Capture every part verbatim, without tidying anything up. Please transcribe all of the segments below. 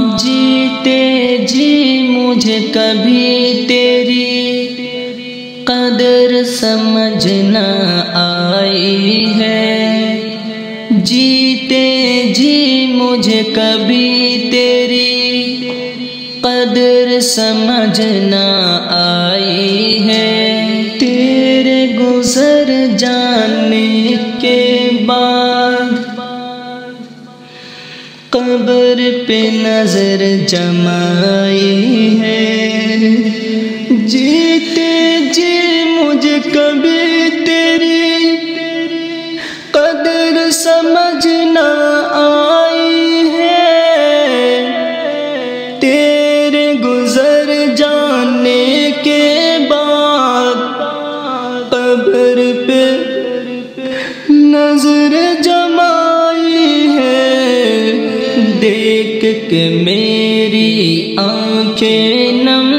جیتے جی مجھے کبھی تیری قدر سمجھ نہ آئی ہے، جیتے جی مجھے کبھی تیری قدر سمجھ نہ آئی ہے، تیرے گزر جانے کے بعد قبر پہ نظر جمائی ہے، جیتے جی مجھے کبھی تیری قدر سمجھ نہ آئی ہے، تیرے گزر جانے کے بعد قبر پہ نظر جمائی ہے، دیکھ کے میری آنکھیں نم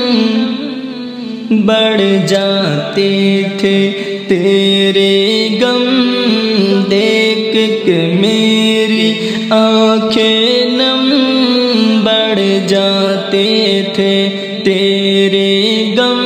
بڑھ جاتے تھے تیرے غم، دیکھ کے میری آنکھیں نم بڑھ جاتے تھے تیرے غم،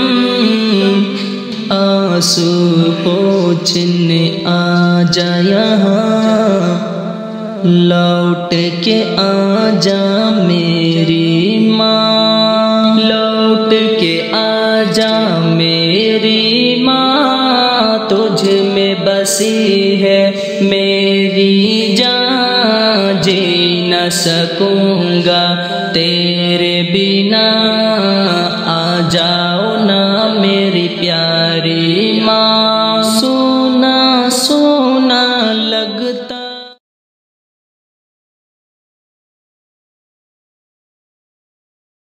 آنسو پوچھنے آ جا یہاں، لوٹ کے آ جا میری ماں، لوٹ کے آ جا میری ماں، تجھ میں بسی ہے میری جان، جی نہ سکوں گا تیرے بنا،